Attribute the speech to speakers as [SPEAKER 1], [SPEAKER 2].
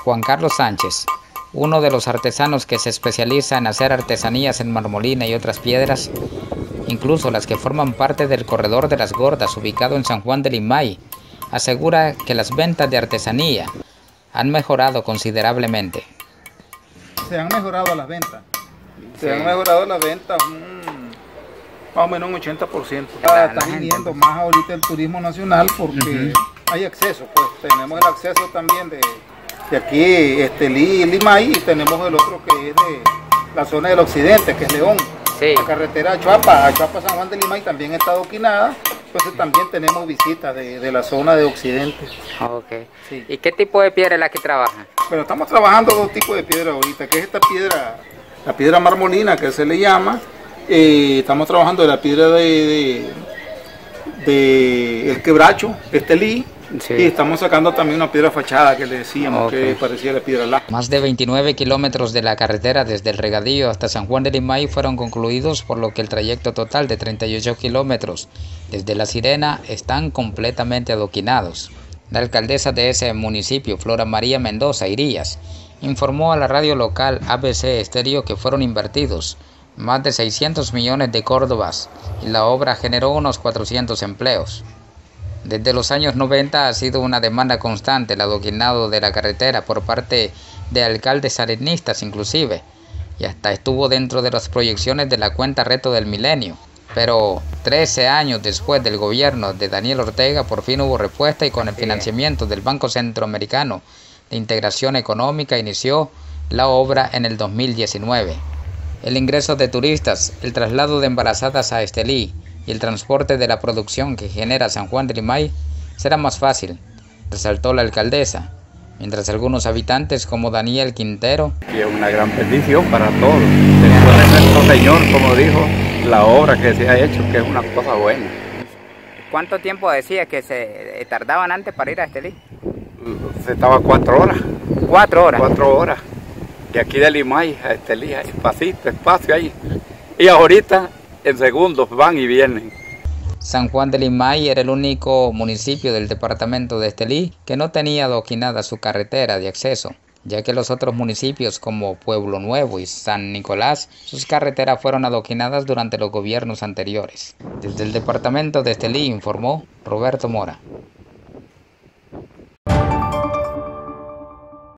[SPEAKER 1] Juan Carlos Sánchez, uno de los artesanos que se especializa en hacer artesanías en marmolina y otras piedras, incluso las que forman parte del Corredor de las Gordas ubicado en San Juan de Limay, asegura que las ventas de artesanía han mejorado considerablemente.
[SPEAKER 2] Se han mejorado las ventas. Se han mejorado las ventas más o menos un 80%. Está viniendo más ahorita el turismo nacional porque hay acceso, pues tenemos el acceso también de aquí, Limay, y tenemos el otro que es de la zona del occidente, que es León. Sí. La carretera a Chuapa San Juan de Limay también está adoquinada, entonces también tenemos visitas de la zona de occidente.
[SPEAKER 1] Okay. Sí. ¿Y qué tipo de piedra es la que trabajan?
[SPEAKER 2] Bueno, estamos trabajando dos tipos de piedra ahorita, que es esta piedra, la piedra marmolina que se le llama. Estamos trabajando de la piedra de el quebracho, estelí. Sí. Y estamos sacando también una piedra fachada que le decíamos que parecía la piedra láser.
[SPEAKER 1] Más de 29 kilómetros de la carretera desde el Regadío hasta San Juan de Limay fueron concluidos, por lo que el trayecto total de 38 kilómetros desde La Sirena están completamente adoquinados. La alcaldesa de ese municipio, Flora María Mendoza Irías, informó a la radio local ABC Estéreo que fueron invertidos más de 600 millones de córdobas y la obra generó unos 400 empleos. Desde los años 90 ha sido una demanda constante el adoquinado de la carretera por parte de alcaldes arenistas inclusive, y hasta estuvo dentro de las proyecciones de la cuenta Reto del Milenio. Pero 13 años después del gobierno de Daniel Ortega por fin hubo respuesta y con el financiamiento del Banco Centroamericano de Integración Económica inició la obra en el 2019. El ingreso de turistas, el traslado de embarazadas a Estelí y el transporte de la producción que genera San Juan de Limay será más fácil, resaltó la alcaldesa, mientras algunos habitantes como Daniel Quintero.
[SPEAKER 3] Y es una gran bendición para todos. Después de nuestro Señor, como dijo, la obra que se ha hecho, que es una cosa buena.
[SPEAKER 1] ¿Cuánto tiempo decía que se tardaban antes para ir a Estelí?
[SPEAKER 3] Se estaba 4 horas.
[SPEAKER 1] 4 horas.
[SPEAKER 3] 4 horas. De aquí de Limay a Estelí, espacio ahí. Y ahorita en segundos van y vienen.
[SPEAKER 1] San Juan de Limay era el único municipio del departamento de Estelí que no tenía adoquinada su carretera de acceso, ya que los otros municipios como Pueblo Nuevo y San Nicolás, sus carreteras fueron adoquinadas durante los gobiernos anteriores. Desde el departamento de Estelí informó Roberto Mora.